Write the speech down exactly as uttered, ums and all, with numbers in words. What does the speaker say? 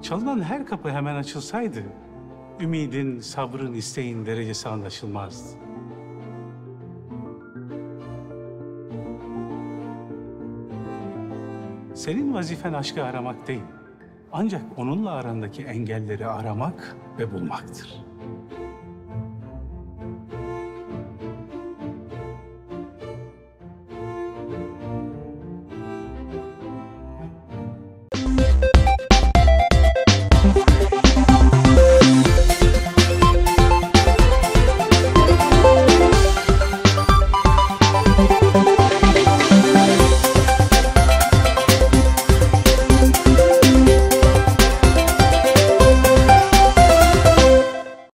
Çalınan her kapı hemen açılsaydı, ümidin, sabrın, isteğin derecesi anlaşılmazdı. Senin vazifen aşkı aramak değil, ancak onunla arandaki engelleri aramak ve bulmaktır.